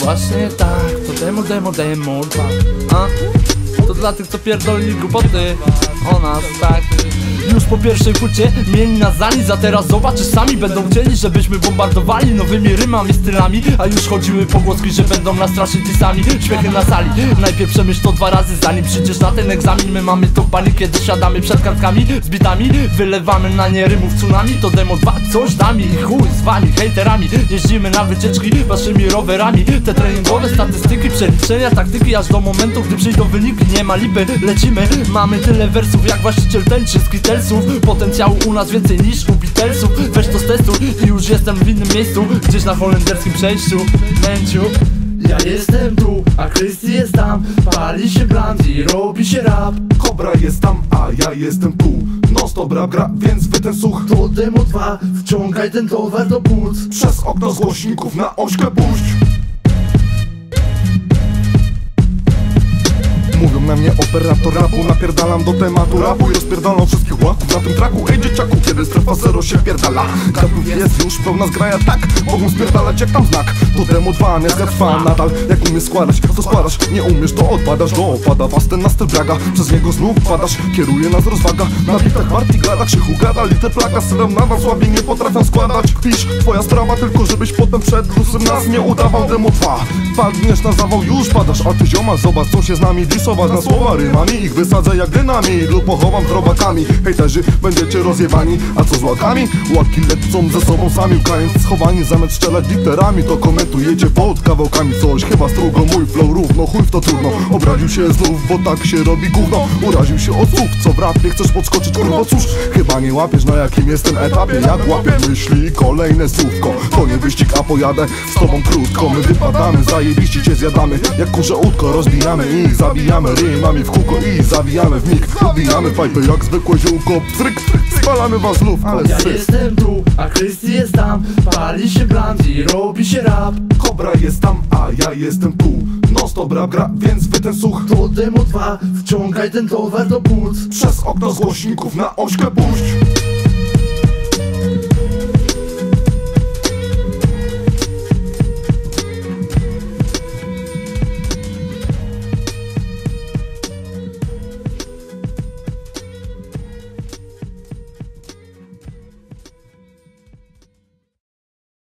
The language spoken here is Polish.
Właśnie tak, to demo 2. A? To dla tych, co pierdolili głupoty o nas, tak. Już po pierwszej płycie mieli nas za nic, a teraz zobaczysz sami. Będą chcieli, żebyśmy bombardowali nowymi rymami, stylami. A już chodziły pogłoski, że będą nas straszyć sami. Śmiechy na sali, najpierw przemyśl to 2 razy, zanim przyjdziesz na ten egzamin. My mamy tą panikę, kiedy siadamy przed kartkami z bitami, wylewamy na nie rymów tsunami. To demo 2, coś da mi i chuj z wami, hejterami. Jeździmy na wycieczki waszymi rowerami. Te treningowe statystyki, przeliczenia, taktyki, aż do momentu, gdy przyjdą wyniki. Nie ma lipy, lecimy. Mamy tyle wersów jak właściciel tęczy z Kitelsów. Potencjału u nas więcej niż u Beatlesów. Weź to z testu i już jestem w innym miejscu, gdzieś na holenderskim przejściu. Męciu. Ja jestem tu, a Christy jest tam. Pali się blunt i robi się rap. Kobra jest tam, a ja jestem tu. Non stop rap gra, więc wy ten słuch. To demo 2, wciągaj ten towar do płuc. Przez okno z głośników na ośkę puść. Mówią na mnie operator rapu, napierdalam do tematu rapu i rozpierdalam wszystkich łaków na tym traku. Ej dzieciaku, kiedy strefa zero się pierdala, gadów jest już pełna zgraja, tak mogą spierdalać jak tam znak. To demo 2, nie trwa nadal. Jak umiesz składać, to składasz, nie umiesz, to odpadasz. Dopada was ten nastyl braga, przez niego znów padasz. Kieruje nas rozwaga, na bitach partii gada, krzychu gada, liter plaga. Syrem nadal słabi nie potrafią składać. Pisz, twoja sprawa, tylko żebyś potem przed lusem nas nie udawał. Demo 2, padniesz na zawał, już padasz. A ty zioma, zobacz, co się z nami disować na słowa rymami. Ich wysadzę jak dynamit lub pochowam z robakami. Hejterzy, będziecie rozjebani, a co z łakami? Łaki lecą ze sobą sami, ukając schowani. Zamiast strzelać literami, to komentujecie pod kawałkami coś. Chyba strugo mój flow równo, chuj w to trudno. Obraził się znów, bo tak się robi gówno. Uraził się od słów, co w rapie chcesz podskoczyć, kurwo cóż. Chyba nie łapiesz, na jakim jestem etapie. Jak łapię myśli, kolejne słówko. To nie wyścig, a pojadę z tobą krótko. My wypadamy, zajebiście cię zjadamy. Jak kurze łódko, rozbijamy ich, zabijamy rymami w kółko i zawijamy w mig. Odbijamy fajtę jak zwykłe ziółko. Tryk, spalamy was znów, ale ja jestem tu, a Christy jest tam. Pali się blunt i robi się rap. Kobra jest tam, a ja jestem tu. Non stop rap gra, więc wy ten słuch. To demo 2, wciągaj ten towar do płuc. Przez okno z głośników na ośkę puść.